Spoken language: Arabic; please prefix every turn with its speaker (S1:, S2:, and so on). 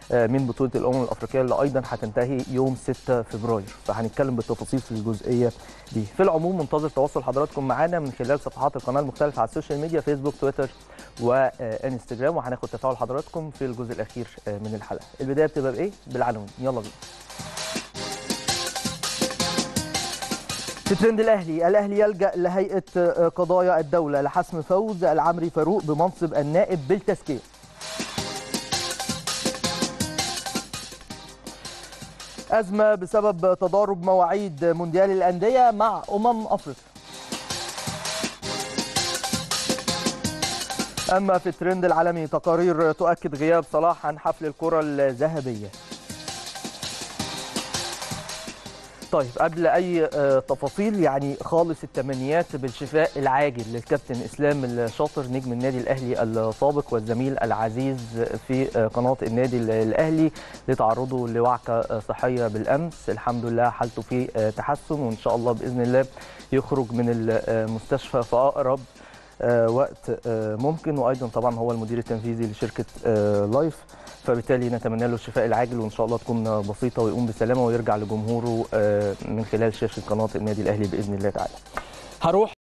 S1: من بطوله الامم الافريقيه اللي ايضا هتنتهي يوم 6 فبراير، فهنتكلم بالتفاصيل في الجزئيه دي. في العموم منتظر تواصل حضراتكم معانا من خلال صفحات القناه المختلفه على السوشيال ميديا، فيسبوك، تويتر وانستجرام، وهناخد تفاعل حضراتكم في الجزء الاخير من الحلقه. البدايه بتبقى بايه؟ بالعناوين، يلا بينا. في ترند الاهلي يلجأ لهيئه قضايا الدوله لحسم فوز العمري فاروق بمنصب النائب بالتزكيه. أزمة بسبب تضارب مواعيد مونديال الأندية مع أفريقيا. أما في الترند العالمي تقارير تؤكد غياب صلاح عن حفل الكرة الذهبية. طيب قبل أي تفاصيل، يعني خالص التمنيات بالشفاء العاجل للكابتن إسلام الشاطر نجم النادي الأهلي السابق والزميل العزيز في قناة النادي الأهلي لتعرضه لوعكة صحية بالأمس. الحمد لله حالته في تحسن، وإن شاء الله بإذن الله يخرج من المستشفى في أقرب وقت ممكن. وأيضا طبعا هو المدير التنفيذي لشركة لايف، فبالتالي نتمنى له الشفاء العاجل وان شاء الله تكون بسيطه ويقوم بسلامه ويرجع لجمهوره من خلال شاشه قناه النادي الاهلي باذن الله تعالى. هروح